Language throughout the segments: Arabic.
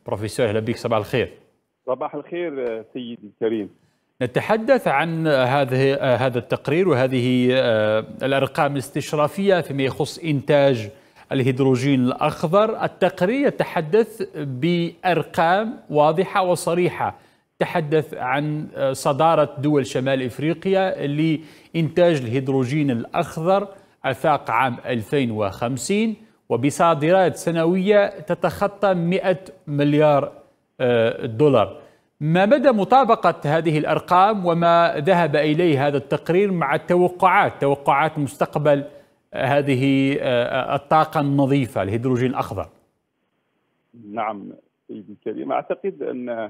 بروفيسور أهلا بك، صباح الخير. صباح الخير سيدي الكريم. نتحدث عن هذا التقرير وهذه الأرقام الاستشرافية فيما يخص إنتاج الهيدروجين الأخضر. التقرير يتحدث بأرقام واضحة وصريحة، تحدث عن صدارة دول شمال إفريقيا لإنتاج الهيدروجين الأخضر آفاق عام 2050 وبصادرات سنوية تتخطى 100 مليار دولار. ما مدى مطابقة هذه الأرقام وما ذهب إليه هذا التقرير مع توقعات مستقبل هذه الطاقة النظيفة الهيدروجين الأخضر؟ نعم سيدي الكريم، أعتقد أن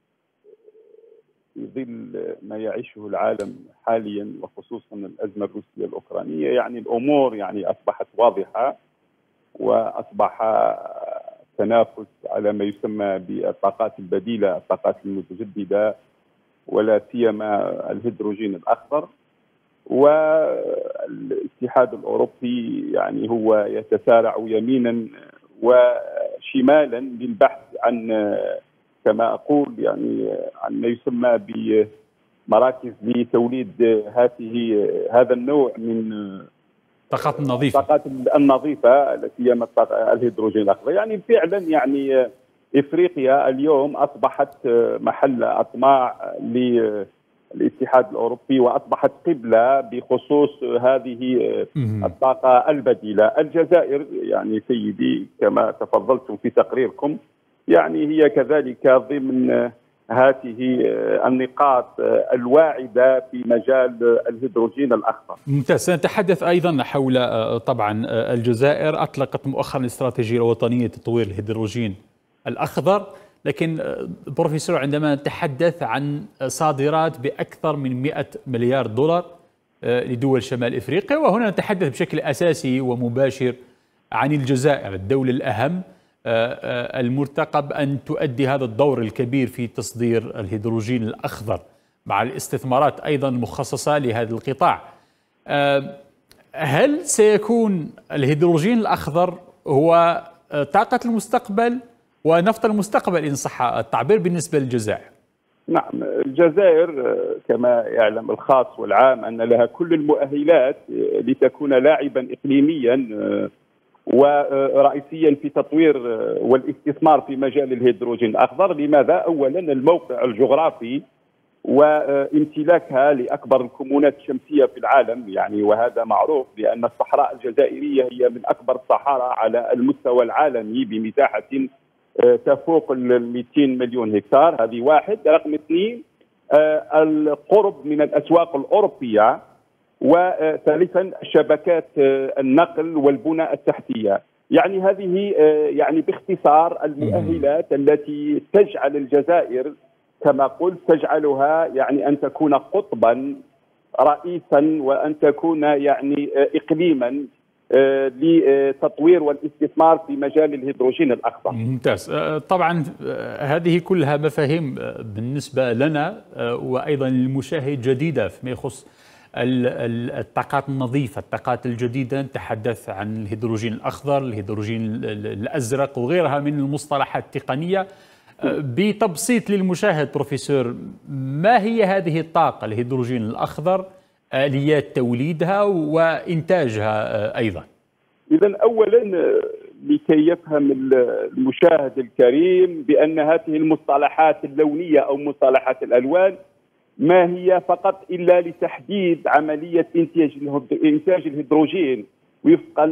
في ظل ما يعيشه العالم حاليا وخصوصا الأزمة الروسية الأوكرانية الأمور أصبحت واضحة، وأصبح تنافس على ما يسمى بالطاقات البديلة، الطاقات المتجددة، ولا سيما الهيدروجين الأخضر. والاتحاد الأوروبي هو يتسارع يمينا وشمالا للبحث عن، كما أقول عن ما يسمى بمراكز لتوليد هذا النوع من الطاقات النظيفة لا سيما الهيدروجين الأخضر. فعلا إفريقيا اليوم أصبحت محل أطماع للاتحاد الأوروبي، وأصبحت قبلة بخصوص هذه الطاقة البديلة. الجزائر سيدي كما تفضلتم في تقريركم هي كذلك ضمن هذه النقاط الواعدة في مجال الهيدروجين الأخضر. ممتاز. سنتحدث أيضا حول طبعا الجزائر أطلقت مؤخرا استراتيجية وطنية لتطوير الهيدروجين الأخضر، لكن بروفيسور عندما نتحدث عن صادرات بأكثر من 100 مليار دولار لدول شمال إفريقيا، وهنا نتحدث بشكل أساسي ومباشر عن الجزائر، الدولة الأهم المرتقب أن تؤدي هذا الدور الكبير في تصدير الهيدروجين الأخضر مع الاستثمارات أيضا المخصصة لهذا القطاع. هل سيكون الهيدروجين الأخضر هو طاقة المستقبل ونفط المستقبل إن صح التعبير بالنسبة للجزائر؟ نعم، الجزائر كما يعلم الخاص والعام أن لها كل المؤهلات لتكون لاعبا إقليميا ورئيسيا في تطوير والاستثمار في مجال الهيدروجين الأخضر. لماذا؟ أولا الموقع الجغرافي وامتلاكها لأكبر الكمونات الشمسية في العالم، وهذا معروف لأن الصحراء الجزائرية هي من أكبر الصحارى على المستوى العالمي بمساحة تفوق 200 مليون هكتار. هذه واحد. رقم اثنين القرب من الأسواق الأوروبية، وثالثا شبكات النقل والبنى التحتية. هذه باختصار المؤهلات التي تجعل الجزائر كما قلت تجعلها أن تكون قطبا رئيسا وأن تكون إقليما لتطوير والاستثمار في مجال الهيدروجين الأخضر. ممتاز. طبعا هذه كلها مفاهيم بالنسبة لنا وأيضا للمشاهد جديدة فيما يخص الطاقات النظيفة، الطاقات الجديدة. نتحدث عن الهيدروجين الأخضر، الهيدروجين الأزرق وغيرها من المصطلحات التقنية. بتبسيط للمشاهد بروفيسور، ما هي هذه الطاقة الهيدروجين الأخضر، آليات توليدها وإنتاجها أيضا؟ إذن أولا لكي يفهم المشاهد الكريم بأن هذه المصطلحات اللونية أو مصطلحات الألوان ما هي فقط إلا لتحديد عملية إنتاج الهيدروجين وفقا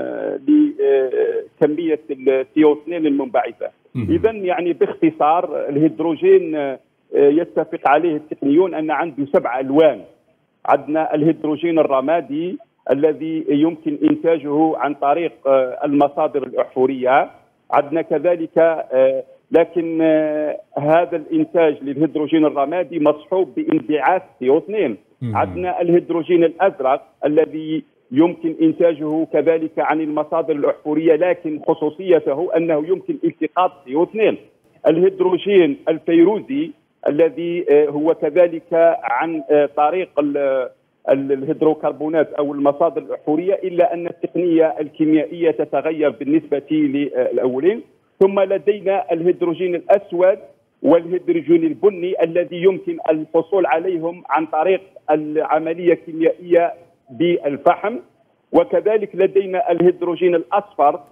لكمية CO2 المنبعثة. إذن باختصار الهيدروجين يتفق عليه التقنيون أن عنده 7 ألوان. عندنا الهيدروجين الرمادي الذي يمكن إنتاجه عن طريق المصادر الأحفورية. عندنا كذلك لكن هذا الإنتاج للهيدروجين الرمادي مصحوب بانبعاث CO2. عندنا الهيدروجين الأزرق الذي يمكن إنتاجه كذلك عن المصادر الأحفورية، لكن خصوصيته أنه يمكن التقاط CO2. الهيدروجين الفيروزي الذي هو كذلك عن طريق الهيدروكربونات أو المصادر الأحفورية، إلا أن التقنية الكيميائية تتغير بالنسبة للأولين. ثم لدينا الهيدروجين الأسود والهيدروجين البني الذي يمكن الحصول عليهم عن طريق العملية الكيميائية بالفحم. وكذلك لدينا الهيدروجين الأصفر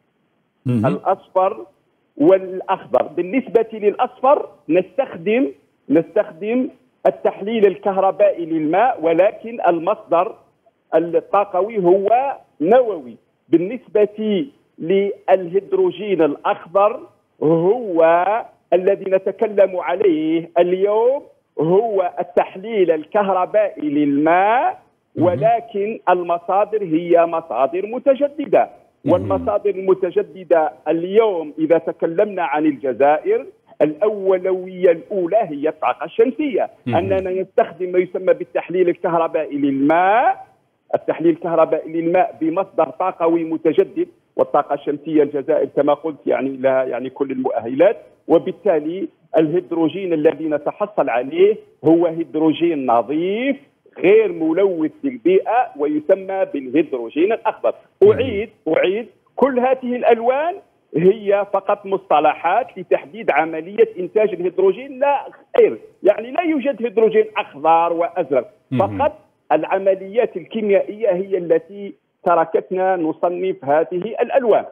والأخضر. بالنسبة للأصفر نستخدم التحليل الكهربائي للماء، ولكن المصدر الطاقوي هو نووي. بالنسبة للهيدروجين الأخضر هو الذي نتكلم عليه اليوم، هو التحليل الكهربائي للماء، ولكن المصادر هي مصادر متجددة. والمصادر المتجددة اليوم إذا تكلمنا عن الجزائر الأولوية الأولى هي الطاقة الشمسية، أننا نستخدم ما يسمى بالتحليل الكهربائي للماء، التحليل الكهربائي للماء بمصدر طاقوي متجدد. والطاقة الشمسية الجزائر كما قلت يعني لها كل المؤهلات، وبالتالي الهيدروجين الذي نتحصل عليه هو هيدروجين نظيف غير ملوث للبيئة ويسمى بالهيدروجين الأخضر. أعيد كل هذه الألوان هي فقط مصطلحات لتحديد عملية إنتاج الهيدروجين لا غير، يعني لا يوجد هيدروجين أخضر وأزرق، فقط العمليات الكيميائية هي التي تركتنا نصنف هذه الألوان.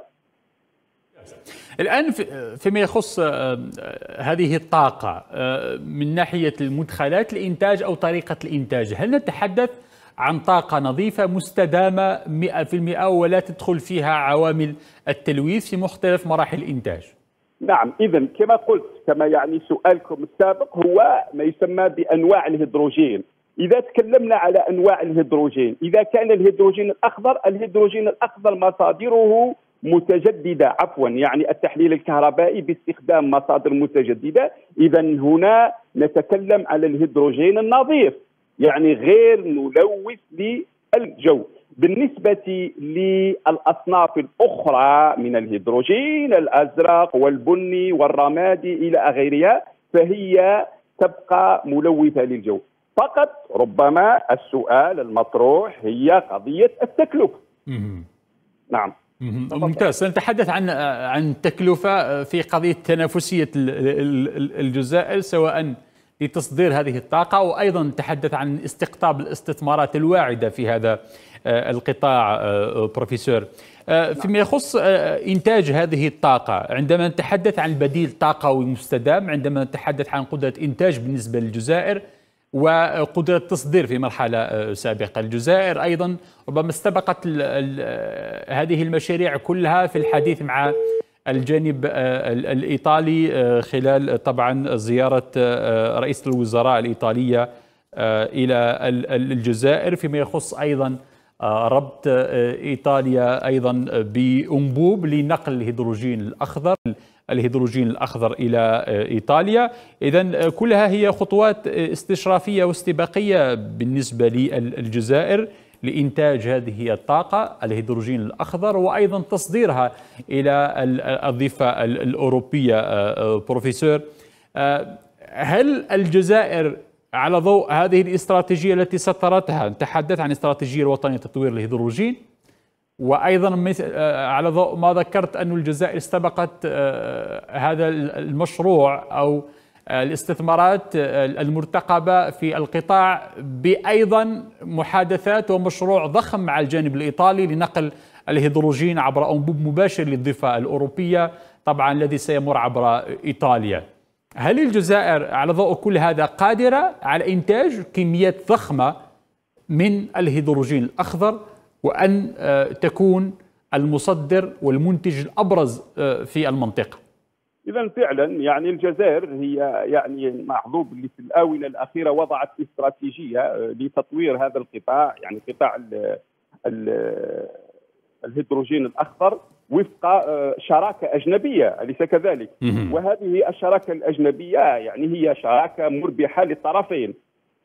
الآن فيما يخص هذه الطاقة من ناحية المدخلات الإنتاج أو طريقة الإنتاج، هل نتحدث عن طاقة نظيفة مستدامة 100% ولا تدخل فيها عوامل التلويث في مختلف مراحل الإنتاج؟ نعم، إذا كما قلت، كما سؤالكم السابق هو ما يسمى بأنواع الهيدروجين. إذا تكلمنا على أنواع الهيدروجين، إذا كان الهيدروجين الأخضر مصادره متجددة، يعني التحليل الكهربائي باستخدام مصادر متجددة. إذا هنا نتكلم على الهيدروجين النظيف، يعني غير ملوث للجو. بالنسبة للأصناف الأخرى من الهيدروجين الأزرق والبني والرمادي إلى غيرها فهي تبقى ملوثة للجو. فقط ربما السؤال المطروح هي قضية التكلفة. نعم ممتاز. سنتحدث عن التكلفة في قضية تنافسية الجزائر سواء لتصدير هذه الطاقة، وأيضا نتحدث عن استقطاب الاستثمارات الواعدة في هذا القطاع. بروفيسور، فيما يخص إنتاج هذه الطاقة، عندما نتحدث عن بديل طاقوي مستدام، عندما نتحدث عن قدرة إنتاج بالنسبة للجزائر وقدرة تصدير في مرحلة سابقة، الجزائر أيضا ربما استبقت هذه المشاريع كلها في الحديث مع الجانب الإيطالي خلال طبعا زيارة رئيس الوزراء الإيطالية إلى الجزائر، فيما يخص أيضا ربط إيطاليا أيضا بأنبوب لنقل الهيدروجين الأخضر إلى إيطاليا. إذن كلها هي خطوات استشرافية واستباقية بالنسبة للجزائر لإنتاج هذه الطاقة الهيدروجين الأخضر وأيضا تصديرها إلى الضفة الأوروبية. بروفيسور، هل الجزائر على ضوء هذه الاستراتيجية التي سطرتها، نتحدث عن الاستراتيجية الوطنية لتطوير الهيدروجين، وأيضا على ضوء ما ذكرت أن الجزائر استبقت هذا المشروع أو الاستثمارات المرتقبة في القطاع بأيضا محادثات ومشروع ضخم مع الجانب الإيطالي لنقل الهيدروجين عبر أنبوب مباشر للضفة الأوروبية طبعا الذي سيمر عبر إيطاليا. هل الجزائر على ضوء كل هذا قادرة على إنتاج كميات ضخمة من الهيدروجين الأخضر وأن تكون المصدر والمنتج الأبرز في المنطقة؟ إذا فعلا الجزائر هي معذوب اللي في الآونة الأخيرة وضعت استراتيجية لتطوير هذا القطاع، قطاع الهيدروجين الأخضر وفق شراكة أجنبية، أليس كذلك؟ وهذه الشراكة الأجنبية هي شراكة مربحة للطرفين.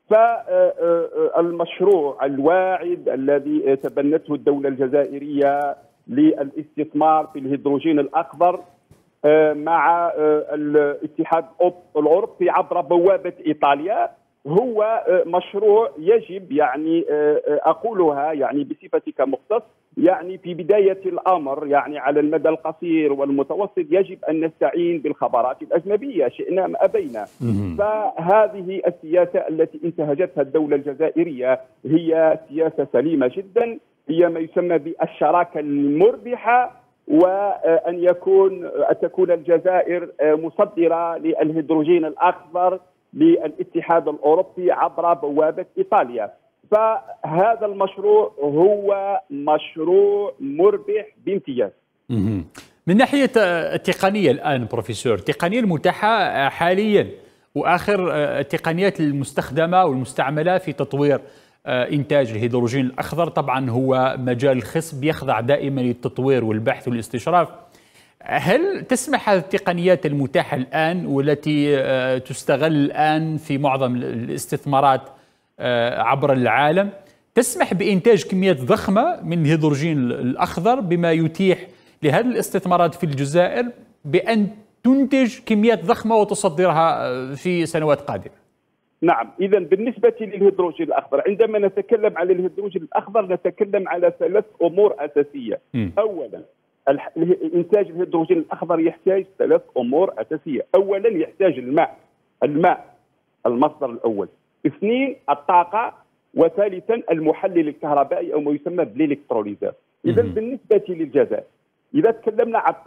فالمشروع الواعد الذي تبنته الدولة الجزائرية للاستثمار في الهيدروجين الأخضر مع الاتحاد الأوروبي عبر بوابة إيطاليا هو مشروع يجب يعني أقولها يعني بصفتي كمختص، يعني في بداية الأمر يعني على المدى القصير والمتوسط يجب أن نستعين بالخبرات الأجنبية شئنا أم أبينا. فهذه السياسة التي انتهجتها الدولة الجزائرية هي سياسة سليمة جدا، هي ما يسمى بالشراكة المربحة، وأن تكون الجزائر مصدرة للهيدروجين الأخضر للاتحاد الأوروبي عبر بوابة إيطاليا. فهذا المشروع هو مشروع مربح بامتياز. من ناحية التقنية الآن بروفيسور، التقنية المتاحة حاليا وآخر التقنيات المستخدمة والمستعملة في تطوير إنتاج الهيدروجين الأخضر، طبعا هو مجال خصب يخضع دائما للتطوير والبحث والاستشراف. هل تسمح هذه التقنيات المتاحة الآن والتي تستغل الآن في معظم الاستثمارات عبر العالم تسمح بإنتاج كميات ضخمة من الهيدروجين الأخضر، بما يتيح لهذه الاستثمارات في الجزائر بأن تنتج كميات ضخمة وتصدرها في سنوات قادمة؟ نعم، إذا بالنسبة للهيدروجين الأخضر، عندما نتكلم على الهيدروجين الأخضر نتكلم على 3 أمور أساسية. أولا، إنتاج الهيدروجين الأخضر يحتاج 3 أمور أساسية. أولا يحتاج الماء المصدر الأول. 2 الطاقة. وثالثا المحلل الكهربائي أو ما يسمى بالإلكتروليزر. إذا بالنسبة للجزائر، إذا تكلمنا عن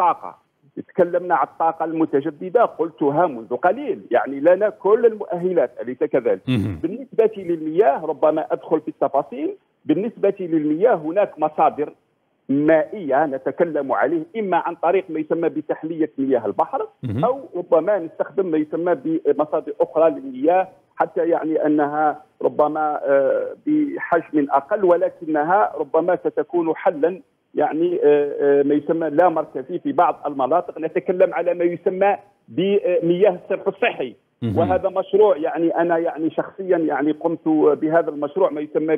الطاقة المتجددة قلتها منذ قليل، يعني لنا كل المؤهلات، أليس كذلك؟ بالنسبة للمياه ربما أدخل في التفاصيل. بالنسبة للمياه هناك مصادر مائية نتكلم عليه، إما عن طريق ما يسمى بتحلية مياه البحر، أو ربما نستخدم ما يسمى بمصادر أخرى للمياه، حتى يعني أنها ربما بحجم أقل، ولكنها ربما ستكون حلا يعني ما يسمى لا مركزي في بعض المناطق. نتكلم على ما يسمى بمياه الصرف الصحي، وهذا مشروع يعني أنا يعني شخصيا يعني قمت بهذا المشروع ما يسمى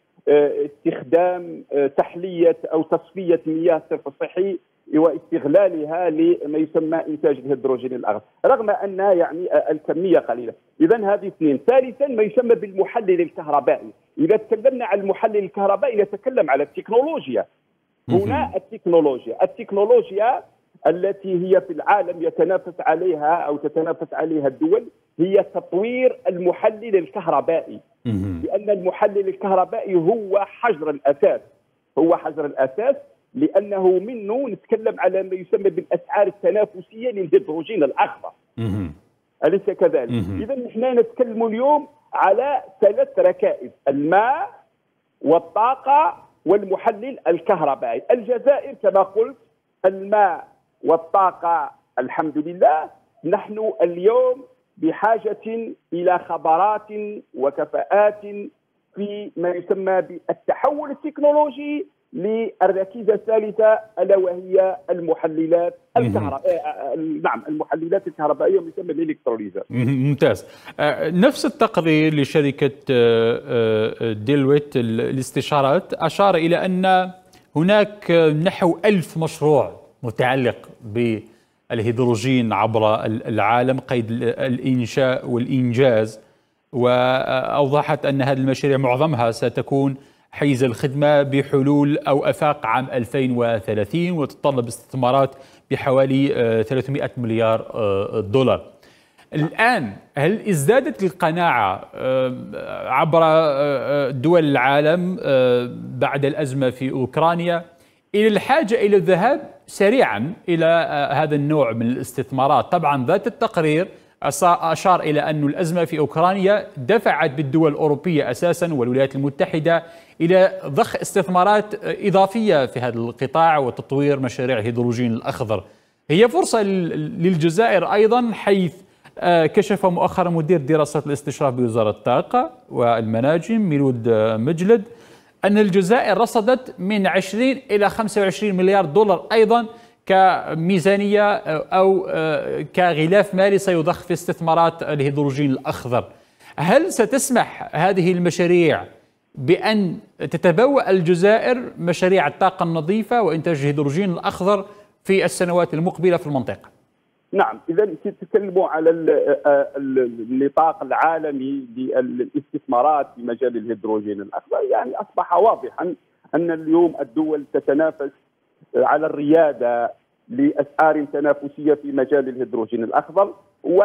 باستخدام تحلية أو تصفية مياه الصرف الصحي واستغلالها لما يسمى إنتاج الهيدروجين الأخضر، رغم أن يعني الكمية قليلة. إذا هذه 2. ثالثا ما يسمى بالمحلل الكهربائي. إذا تكلمنا عن المحلل الكهربائي نتكلم على التكنولوجيا. هنا التكنولوجيا التي هي في العالم يتنافس عليها أو تتنافس عليها الدول هي تطوير المحلل الكهربائي، لأن المحلل الكهربائي هو حجر الأساس، لأنه منه نتكلم على ما يسمى بالأسعار التنافسية للهيدروجين الأخضر. أليس كذلك؟ إذا نحن نتكلم اليوم على 3 ركائز: الماء والطاقة والمحلل الكهربائي. الجزائر كما قلت الماء والطاقة الحمد لله، نحن اليوم بحاجة إلى خبرات وكفاءات في ما يسمى بالتحول التكنولوجي للركيزة الثالثة، ألا وهي المحللات الكهربائية. نعم، المحللات الكهربائية يسمى بالإلكتروليزر. ممتاز. نفس التقرير لشركة ديلويت الاستشارات أشار إلى أن هناك نحو 1000 مشروع متعلق بالهيدروجين عبر العالم قيد الإنشاء والإنجاز، وأوضحت أن هذه المشاريع معظمها ستكون حيز الخدمة بحلول أو أفاق عام 2030، وتتطلب استثمارات بحوالي 300 مليار دولار. الآن هل ازدادت القناعة عبر دول العالم بعد الأزمة في أوكرانيا إلى الحاجة إلى الذهاب سريعا إلى هذا النوع من الاستثمارات؟ طبعا ذات التقرير أشار إلى أن الأزمة في أوكرانيا دفعت بالدول الأوروبية أساسا والولايات المتحدة إلى ضخ استثمارات إضافية في هذا القطاع وتطوير مشاريع الهيدروجين الأخضر. هي فرصة للجزائر أيضا، حيث كشف مؤخرا مدير دراسات الاستشراف بوزارة الطاقة والمناجم ميلود مجلد أن الجزائر رصدت من 20 إلى 25 مليار دولار أيضا كميزانية أو كغلاف مالي سيضخ في استثمارات الهيدروجين الأخضر. هل ستسمح هذه المشاريع بأن تتبوأ الجزائر مشاريع الطاقة النظيفة وإنتاج الهيدروجين الأخضر في السنوات المقبلة في المنطقة؟ نعم، إذا تتكلموا على النطاق العالمي للاستثمارات في مجال الهيدروجين الأخضر، يعني أصبح واضحا أن اليوم الدول تتنافس على الريادة لأسعار تنافسية في مجال الهيدروجين الأخضر.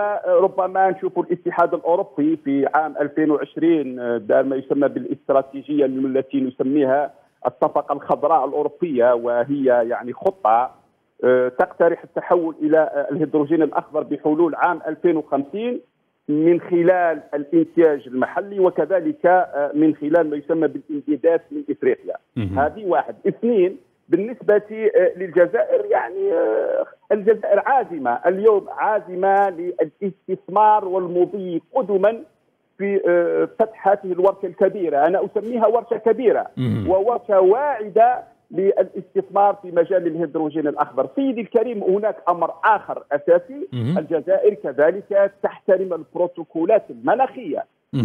وربما نشوف الاتحاد الأوروبي في عام 2020 دار ما يسمى بالاستراتيجية التي نسميها الصفقة الخضراء الأوروبية، وهي يعني خطة تقترح التحول إلى الهيدروجين الأخضر بحلول عام 2050 من خلال الإنتاج المحلي وكذلك من خلال ما يسمى بالامدادات من إفريقيا. هذه واحد. اثنين، بالنسبة للجزائر، يعني الجزائر عازمة اليوم، عازمة للاستثمار والمضي قدما في فتح هذه الورشة الكبيرة. أنا أسميها ورشة كبيرة وورشة واعدة للاستثمار في مجال الهيدروجين الأخضر. سيدي الكريم، هناك أمر آخر أساسي، الجزائر كذلك تحترم البروتوكولات المناخية.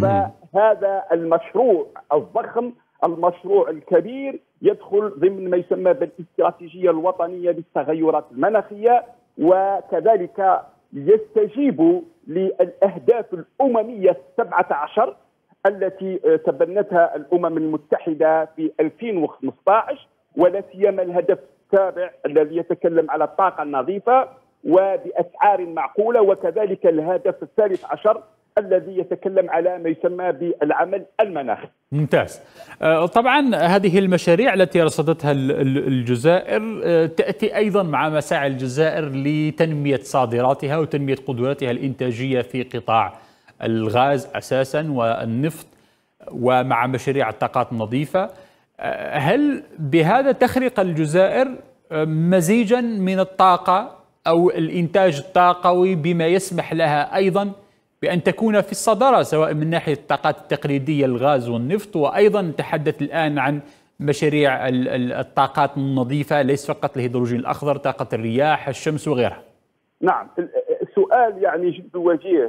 فهذا المشروع الضخم، المشروع الكبير، يدخل ضمن ما يسمى بالاستراتيجية الوطنية للتغيرات المناخية، وكذلك يستجيب للأهداف الأممية 17 التي تبنتها الأمم المتحدة في 2015، ولا سيما الهدف السابع الذي يتكلم على الطاقة النظيفة وبأسعار معقولة، وكذلك الهدف ال13 الذي يتكلم على ما يسمى بالعمل المناخي. ممتاز. طبعا هذه المشاريع التي رصدتها الجزائر تأتي أيضا مع مساعي الجزائر لتنمية صادراتها وتنمية قدراتها الإنتاجية في قطاع الغاز أساسا والنفط، ومع مشاريع الطاقات النظيفة. هل بهذا تخرق الجزائر مزيجا من الطاقة أو الإنتاج الطاقوي بما يسمح لها أيضا بأن تكون في الصدارة، سواء من ناحية الطاقات التقليدية الغاز والنفط، وأيضا نتحدث الآن عن مشاريع الطاقات النظيفة، ليس فقط الهيدروجين الأخضر، طاقة الرياح، الشمس وغيرها؟ نعم، السؤال يعني جد وجيه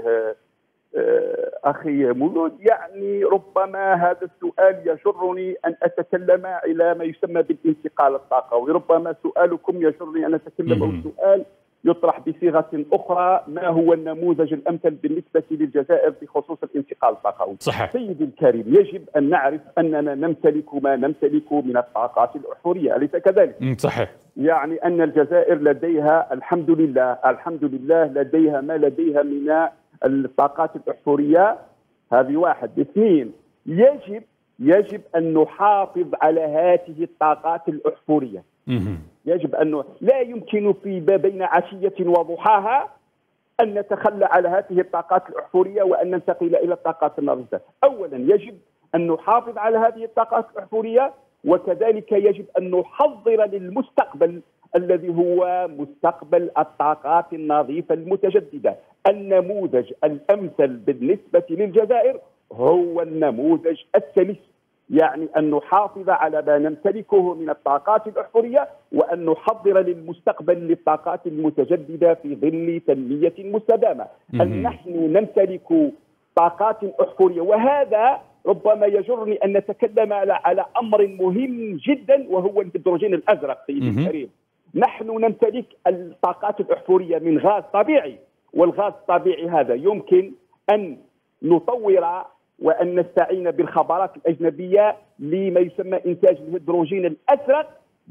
أخي مولود. يعني ربما هذا السؤال يجرني أن أتكلم إلى ما يسمى بالانتقال الطاقوي. ربما سؤالكم يجرني أن أتكلم، السؤال يطرح بصيغة أخرى: ما هو النموذج الأمثل بالنسبة للجزائر بخصوص الانتقال الطاقوي؟ صحيح. سيدي الكريم، يجب أن نعرف أننا نمتلك ما نمتلك من الطاقات الأحفورية، أليس كذلك؟ صحيح. يعني أن الجزائر لديها الحمد لله لديها ما لديها من الطاقات الأحفورية. هذه واحد. اثنين، يجب أن نحافظ على هذه الطاقات الأحفورية. يجب أن لا يمكن في بين عشية وضحاها أن نتخلى على هذه الطاقات الأحفورية وأن ننتقل إلى الطاقات النظيفة. أولا يجب أن نحافظ على هذه الطاقات الأحفورية، وكذلك يجب أن نحضر للمستقبل الذي هو مستقبل الطاقات النظيفة المتجددة. النموذج الأمثل بالنسبة للجزائر هو النموذج الثالث، يعني أن نحافظ على ما نمتلكه من الطاقات الأحفورية وأن نحضر للمستقبل للطاقات المتجددة في ظل تنمية مستدامة. أن نحن نمتلك طاقات أحفورية، وهذا ربما يجرني أن نتكلم على أمر مهم جدا، وهو الهيدروجين الأزرق. سيدي الكريم، نحن نمتلك الطاقات الأحفورية من غاز طبيعي، والغاز الطبيعي هذا يمكن أن نطور وأن نستعين بالخبرات الأجنبية لما يسمى إنتاج الهيدروجين الأزرق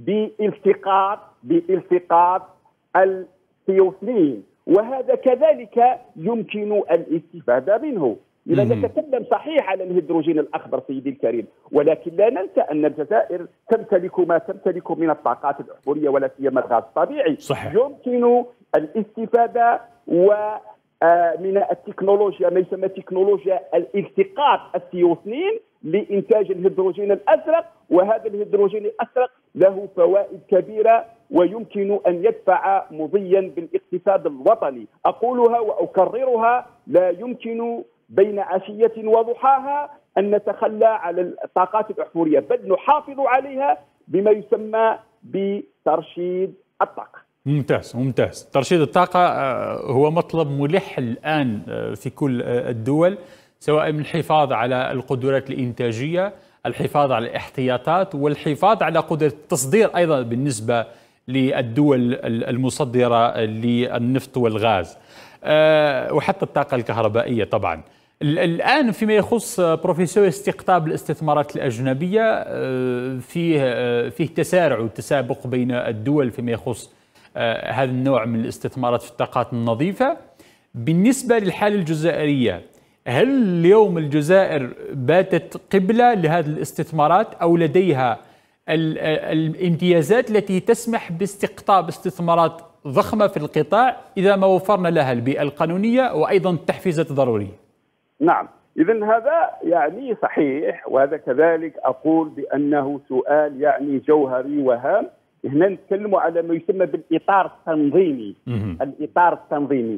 بالتقاط الثيوفنين، وهذا كذلك يمكن الاستفادة منه. إذا نتكلم صحيح على الهيدروجين الأخضر سيدي الكريم، ولكن لا ننسى أن الجزائر تمتلك ما تمتلك من الطاقات الأحفورية ولا سيما الغاز الطبيعي. صحيح. يمكن الاستفادة من التكنولوجيا، ما يسمى تكنولوجيا الالتقاط الثيوفنين لإنتاج الهيدروجين الأزرق، وهذا الهيدروجين الأزرق له فوائد كبيرة ويمكن أن يدفع مضيا بالاقتصاد الوطني. أقولها وأكررها: لا يمكن بين عشية وضحاها أن نتخلى على الطاقات الأحفورية، بل نحافظ عليها بما يسمى بترشيد الطاقة. ممتاز. ترشيد الطاقة هو مطلب ملح الآن في كل الدول، سواء من الحفاظ على القدرات الإنتاجية، الحفاظ على الاحتياطات، والحفاظ على قدرة التصدير أيضا بالنسبة للدول المصدرة للنفط والغاز وحتى الطاقة الكهربائية طبعا. الآن فيما يخص بروفيسور استقطاب الاستثمارات الأجنبية، فيه تسارع وتسابق بين الدول فيما يخص هذا النوع من الاستثمارات في الطاقات النظيفة. بالنسبة للحالة الجزائرية، هل اليوم الجزائر باتت قبلة لهذه الاستثمارات أو لديها الامتيازات التي تسمح باستقطاب استثمارات ضخمة في القطاع إذا ما وفرنا لها البيئة القانونية وأيضا التحفيزات الضرورية؟ نعم، إذا هذا يعني صحيح، وهذا كذلك أقول بأنه سؤال يعني جوهري وهام. هنا نتكلم على ما يسمى بالإطار التنظيمي. الإطار التنظيمي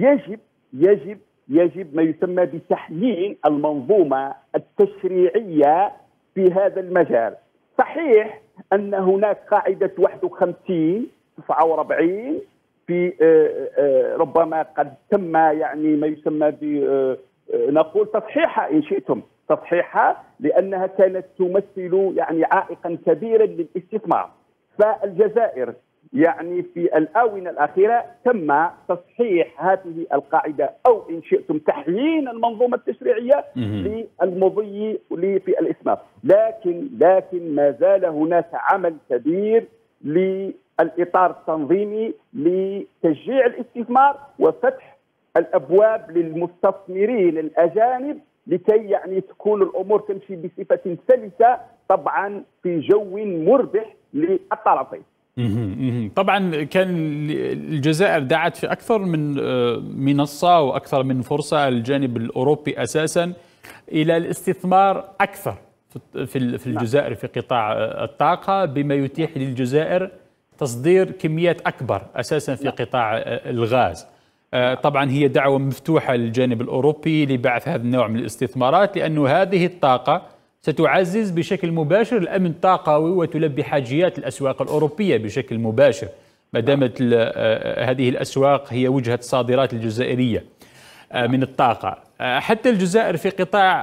يجب ما يسمى بتحيين المنظومة التشريعية في هذا المجال. صحيح أن هناك قاعدة 51 49 في ربما قد تم يعني ما يسمى ب نقول تصحيحها إن شئتم، تصحيحها لأنها كانت تمثل يعني عائقا كبيرا للاستثمار. فالجزائر يعني في الآونة الأخيرة تم تصحيح هذه القاعدة أو إن شئتم تحيين المنظومة التشريعية للمضي في الإسمار، لكن ما زال هناك عمل كبير للإطار التنظيمي لتشجيع الاستثمار وفتح الأبواب للمستثمرين الأجانب لكي يعني تكون الأمور تمشي بصفة سلسة، طبعا في جو مربح للطرفين. طبعا كان الجزائر دعت في أكثر من منصة وأكثر من فرصة الجانب الأوروبي أساسا إلى الاستثمار أكثر في الجزائر في قطاع الطاقة، بما يتيح للجزائر تصدير كميات أكبر أساسا في قطاع الغاز. طبعا هي دعوة مفتوحة للجانب الأوروبي لبعث هذا النوع من الاستثمارات، لأن هذه الطاقة ستعزز بشكل مباشر الأمن الطاقوي وتلبي حاجيات الأسواق الأوروبية بشكل مباشر، ما دامت هذه الأسواق هي وجهة الصادرات الجزائرية من الطاقة. حتى الجزائر في قطاع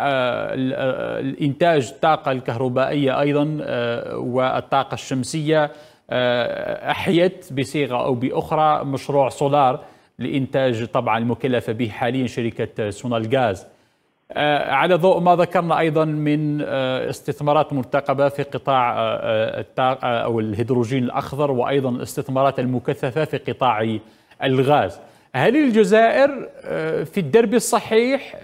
الإنتاج الطاقة الكهربائية أيضا والطاقة الشمسية أحيت بصيغة أو بأخرى مشروع سولار لإنتاج طبعا المكلفة به حاليا شركة سونالغاز، على ضوء ما ذكرنا أيضا من استثمارات مرتقبة في قطاع الطاقة أو الهيدروجين الأخضر وأيضا الاستثمارات المكثفة في قطاع الغاز. هل الجزائر في الدرب الصحيح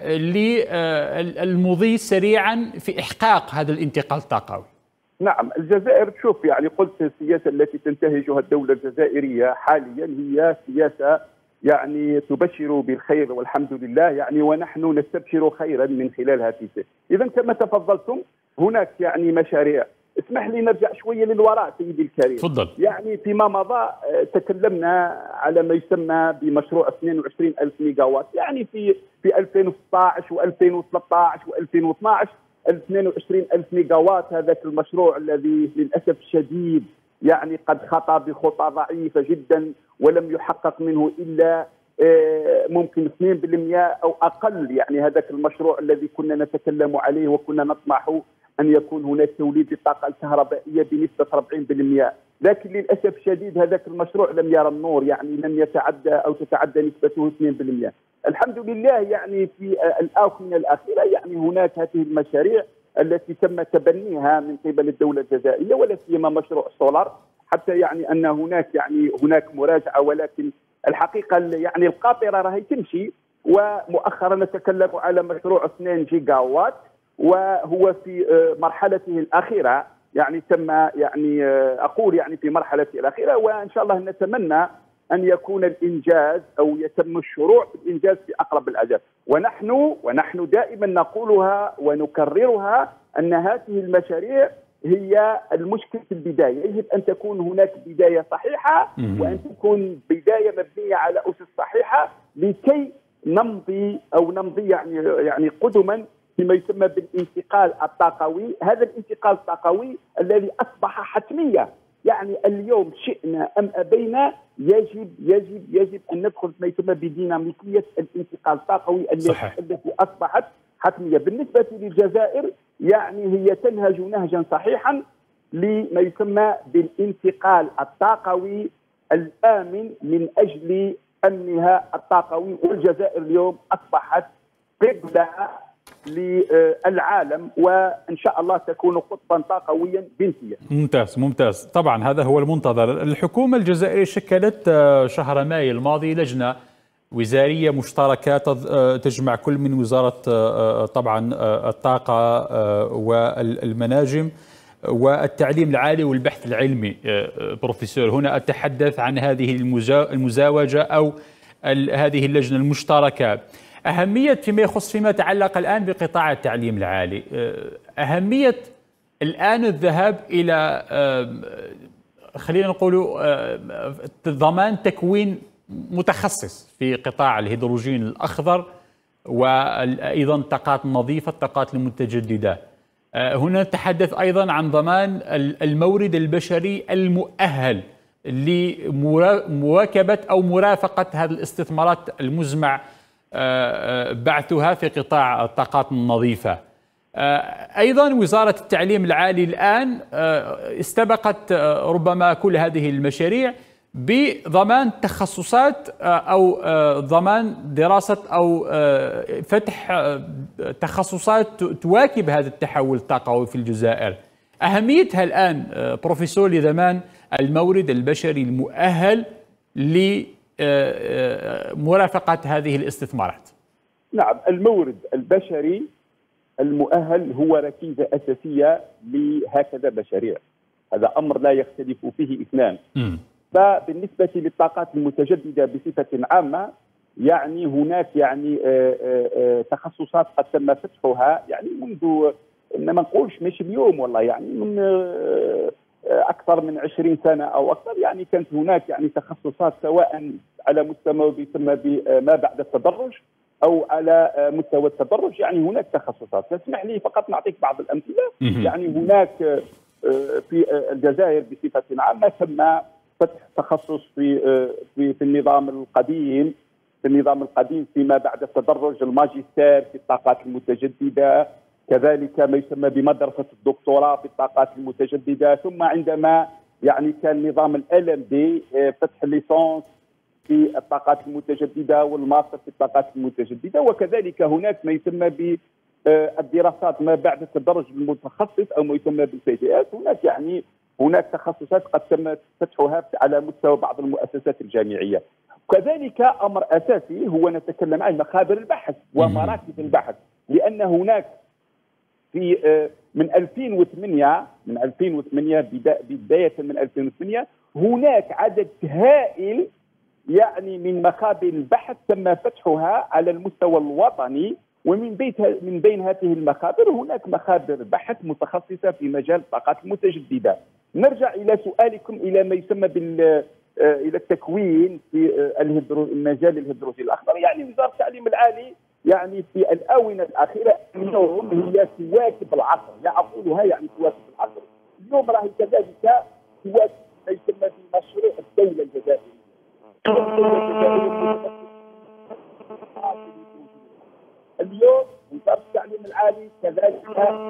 للمضي سريعا في إحقاق هذا الانتقال الطاقوي؟ نعم، الجزائر شوف يعني قلت السياسة التي تنتهجها الدولة الجزائرية حاليا هي سياسة يعني تبشر بالخير والحمد لله، يعني ونحن نستبشر خيرا من خلال هذه السياسة. إذا كما تفضلتم هناك يعني مشاريع. اسمح لي نرجع شوية للوراء سيدي الكريم. تفضل. يعني فيما مضى تكلمنا على ما يسمى بمشروع 22,000 ميجا وات، يعني في 2016 و2013 و2012 22,000 ميجا وات. هذاك المشروع الذي للأسف الشديد يعني قد خطى بخطى ضعيفة جدا ولم يحقق منه إلا ممكن 2% أو أقل. يعني هذاك المشروع الذي كنا نتكلم عليه وكنا نطمح أن يكون هناك توليد للطاقة الكهربائية بنسبة 40%، لكن للأسف الشديد هذاك المشروع لم يرى النور، يعني لم يتعدى أو تتعدى نسبته 2%. الحمد لله يعني في الآونة الأخيرة يعني هناك هذه المشاريع التي تم تبنيها من قبل الدولة الجزائرية ولا سيما مشروع السولار، حتى يعني أن هناك مراجعة، ولكن الحقيقة يعني القاطرة راهي تمشي. ومؤخرا نتكلم على مشروع 2 جيجا وات وهو في مرحلته الأخيرة، يعني تم يعني أقول يعني في مرحلته الأخيرة، وإن شاء الله نتمنى أن يكون الإنجاز أو يتم الشروع في الإنجاز في أقرب الأجال. ونحن دائما نقولها ونكررها أن هذه المشاريع هي المشكل في البداية. يجب أن تكون هناك بداية صحيحة وأن تكون بداية مبنية على أسس صحيحة لكي نمضي يعني قدما فيما يسمى بالانتقال الطاقوي. هذا الانتقال الطاقوي الذي أصبح حتمية، يعني اليوم شئنا أم أبينا يجب أن ندخل ما يسمى بديناميكية الانتقال الطاقوي التي أصبحت حتمية. بالنسبة للجزائر يعني هي تنهج نهجا صحيحا لما يسمى بالانتقال الطاقوي الآمن من أجل أمنها الطاقوي، والجزائر اليوم أصبحت قبلة للعالم، وإن شاء الله تكون قطبا طاقويا بامتياز. ممتاز ممتاز، طبعا هذا هو المنتظر. الحكومة الجزائرية شكلت شهر مايو الماضي لجنة وزارية مشتركة تجمع كل من وزارة طبعا الطاقة والمناجم والتعليم العالي والبحث العلمي. بروفيسور، هنا أتحدث عن هذه المزاوجة أو هذه اللجنة المشتركة. أهمية فيما يتعلق الآن بقطاع التعليم العالي، أهمية الآن الذهاب إلى خلينا نقول ضمان تكوين متخصص في قطاع الهيدروجين الأخضر وأيضا الطاقات النظيفة، الطاقات المتجددة. هنا نتحدث أيضا عن ضمان المورد البشري المؤهل لمواكبة أو مرافقة هذه الاستثمارات المزمع بعثها في قطاع الطاقات النظيفة. أيضا وزارة التعليم العالي الآن استبقت ربما كل هذه المشاريع بضمان تخصصات أو ضمان دراسة أو فتح تخصصات تواكب هذا التحول الطاقوي في الجزائر. أهميتها الآن بروفيسور لضمان المورد البشري المؤهل لمرافقة هذه الاستثمارات. نعم، المورد البشري المؤهل هو ركيزة أساسية لهكذا مشاريع، هذا أمر لا يختلف فيه اثنان. فبالنسبة للطاقات المتجددة بصفة عامة، يعني هناك يعني تخصصات قد تم فتحها يعني منذ، ما نقولش مش اليوم والله، يعني من أكثر من 20 سنة أو أكثر. يعني كانت هناك يعني تخصصات سواء على مستوى يسمى بما بعد التدرج أو على مستوى التدرج، يعني هناك تخصصات. اسمح لي فقط نعطيك بعض الأمثلة. يعني هناك في الجزائر بصفة عامة تم فتح تخصص في النظام القديم، فيما بعد التدرج، الماجستير في الطاقات المتجددة، كذلك ما يسمى بمدرسة الدكتوراه في الطاقات المتجددة. ثم عندما يعني كان نظام LMD فتح ليسانس في الطاقات المتجددة والماستر في الطاقات المتجددة. وكذلك هناك ما يسمى بالدراسات ما بعد التدرج المتخصص أو ما يسمى بالPGS. هناك تخصصات قد تم فتحها على مستوى بعض المؤسسات الجامعية. كذلك أمر أساسي هو نتكلم عن مخابر البحث ومراكز البحث، لأن هناك في من 2008 بداية من 2008 هناك عدد هائل يعني من مخابر البحث تم فتحها على المستوى الوطني. ومن بين هذه المخابر هناك مخابر بحث متخصصة في مجال الطاقات المتجددة. نرجع إلى سؤالكم إلى ما يسمى إلى التكوين في المجال الهيدروجين الأخضر. يعني وزارة التعليم العالي يعني في الآونة الأخيرة اليوم هي تواكب العصر، لا أقولها يعني تواكب العصر، اليوم راهي كذلك تواكب ما يسمى بمشروع الدولة الجزائرية. اليوم وزارة التعليم العالي كذلك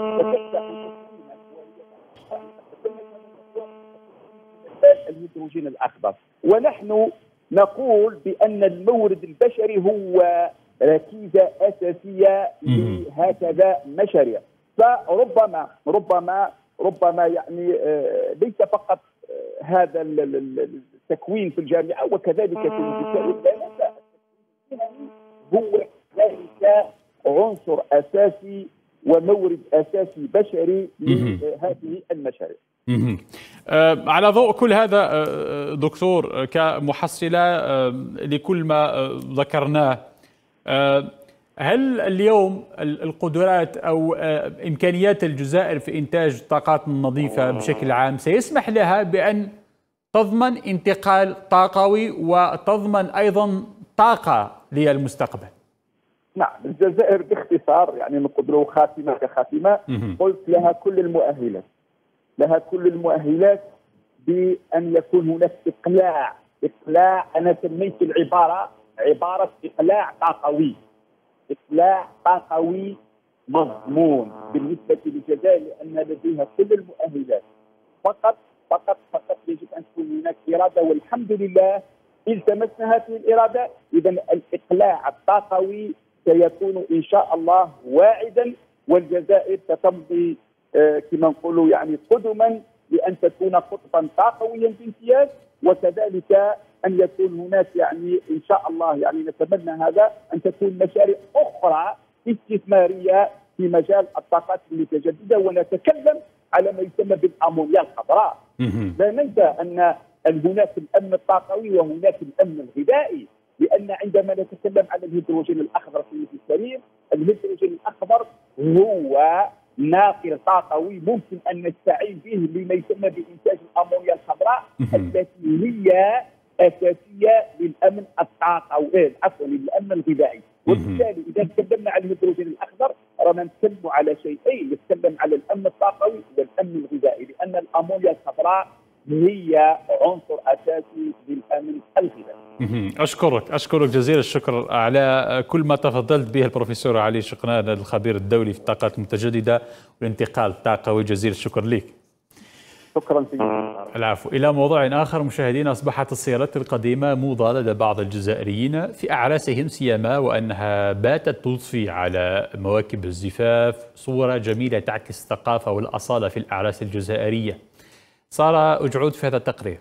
الهيدروجين الأخضر، ونحن نقول بأن المورد البشري هو ركيزة أساسية لهكذا مشاريع. فربما يعني ليس فقط هذا التكوين في الجامعة وكذلك في الجزائر، هو ذلك عنصر أساسي ومورد أساسي بشري لهذه المشاريع. على ضوء كل هذا دكتور، كمحصلة لكل ما ذكرناه، هل اليوم القدرات أو إمكانيات الجزائر في إنتاج الطاقات النظيفة بشكل عام سيسمح لها بأن تضمن انتقال طاقوي وتضمن أيضا طاقة للمستقبل؟ نعم، الجزائر باختصار يعني نقدروا خاتمة كخاتمة، قلت لها كل المؤهلات بأن يكون هناك إقلاع. أنا سميت العبارة إقلاع طاقوي مضمون بالنسبة للجزائر، لأن لديها كل المؤهلات فقط يجب ان تكون هناك اراده، والحمد لله التمسنا هذه الاراده. اذا الاقلاع الطاقوي سيكون ان شاء الله واعدا، والجزائر ستمضي كما نقولوا يعني قدما لان تكون قطبا طاقويا بامتياز، وكذلك ان يكون هناك يعني ان شاء الله يعني نتمنى هذا ان تكون مشاريع اخرى استثماريه في مجال الطاقات المتجدده، ونتكلم على ما يسمى بالامونيا الخضراء. لا ننسى ان هناك الامن الطاقوي وهناك الامن الغذائي، لان عندما نتكلم عن الهيدروجين الاخضر في الكريم، الهيدروجين الاخضر هو ناقل طاقوي ممكن ان نستعين به لما يسمى بانتاج الامونيا الخضراء التي هي اساسيه للامن الطاقوي للامن الغذائي. وبالتالي اذا تكلمنا عن الهيدروجين الاخضر رانا نتكلم على شيئين، نتكلم على الامن الطاقوي والامن الغذائي، لان الامونيا الخضراء هي عنصر اساسي للامن الغذائي. اشكرك جزيل الشكر على كل ما تفضلت به البروفيسور علي شقنان الخبير الدولي في الطاقات المتجدده والانتقال الطاقوي، جزيل الشكر لك. شكرا سيدي. العفو. إلى موضوع آخر مشاهدينا، أصبحت السيارات القديمة موضة لدى بعض الجزائريين في أعراسهم، سيما وأنها باتت تضفي على مواكب الزفاف صورة جميلة تعكس الثقافة والأصالة في الأعراس الجزائرية. سارة أجعود في هذا التقرير.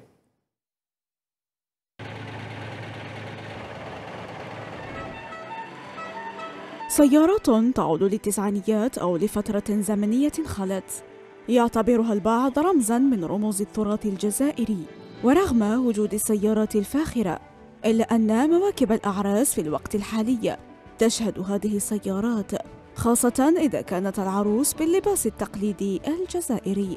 سيارات تعود للتسعينيات أو لفترة زمنية خلت، يعتبرها البعض رمزاً من رموز التراث الجزائري. ورغم وجود السيارات الفاخرة، إلا أن مواكب الأعراس في الوقت الحالي تشهد هذه السيارات، خاصة إذا كانت العروس باللباس التقليدي الجزائري.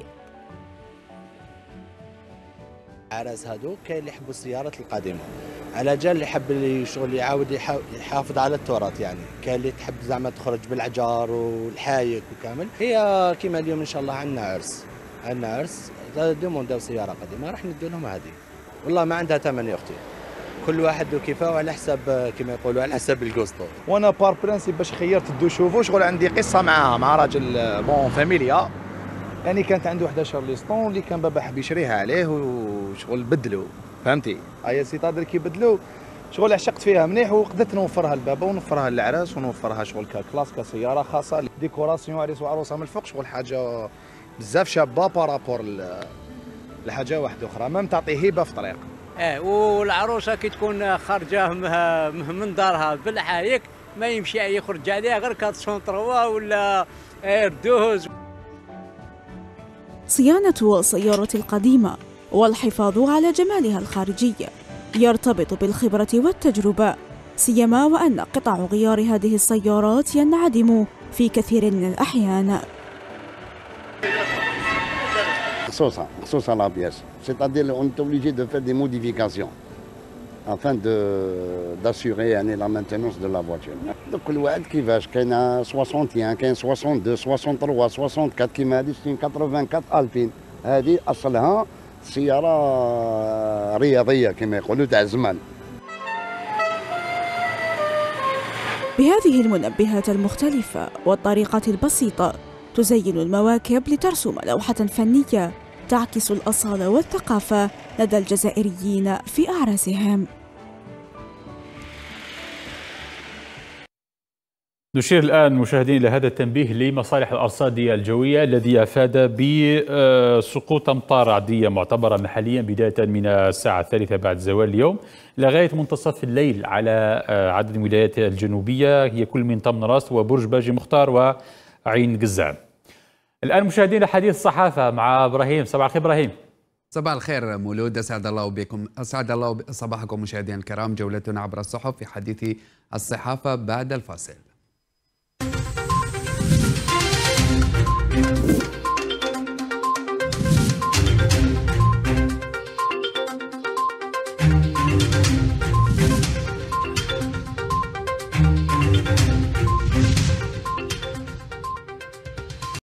العراس هذو كاين اللي يحبوا السيارات القديمه، على جال اللي يحب اللي شغل يعاود يحافظ على التراث، يعني كاين اللي تحب زعما تخرج بالعجار والحايك وكامل. هي كيما اليوم ان شاء الله عندنا عرس دومونداو سياره قديمه راح ندير لهم هذه، والله ما عندها ثمن يا اختي، كل واحد وكيفاه وعلى حسب كما يقولوا على حسب الكوستو. وانا بار برانسيب باش خيرت الدو شوفو شغل عندي قصه معاها مع راجل بون فاميليا، يعني كانت عنده 11 ليستون اللي كان بابا حب يشريها عليه وشغل بدلو، فهمتي؟ هيا سيتادر كي بدلو شغل عشقت فيها مليح، وقدرت نوفرها لبابا ونوفرها للعراس ونوفرها شغل ككلاس كسياره خاصه، ديكوراسيون عريس وعروسه من الفوق، شغل حاجه بزاف شابه بارابور لحاجه واحده اخرى، ما تعطي هيبه في طريق. والعروسه كي تكون خارجه من دارها بالحايك ما يمشي يخرج عليها غير 403 ولا ايردوز. صيانة السيارة القديمة والحفاظ على جمالها الخارجي يرتبط بالخبرة والتجربة، سيما وأن قطع غيار هذه السيارات ينعدم في كثير من الأحيان. خصوصا la pièce, c'est-à-dire on est obligé de faire des modifications afin d'assurer la maintenance de la voiture. Donc كل واحد كيفاش، كاين 61 كاين 62 63 64 كيما هذه 84 ألفين، هذه اصلها سياره رياضيه كما يقولوا تاع زمان. بهذه المنبهات المختلفة والطريقة البسيطة تزين المواكب لترسم لوحة فنية تعكس الأصالة والثقافة لدى الجزائريين في أعراسهم. نشير الآن مشاهدين إلى هذا التنبيه لمصالح الأرصادية الجوية الذي أفاد بسقوط أمطار رعدية معتبرة محليا بداية من الساعة 3 بعد زوال اليوم لغاية منتصف الليل على عدد من الولايات الجنوبية، هي كل من طمنراس وبرج باجي مختار وعين قزام. الآن مشاهدين حديث الصحافة مع إبراهيم. صباح الخير إبراهيم. صباح الخير مولود، أسعد الله بكم، أسعد الله صباحكم مشاهدينا الكرام. جولتنا عبر الصحف في حديث الصحافة بعد الفاصل.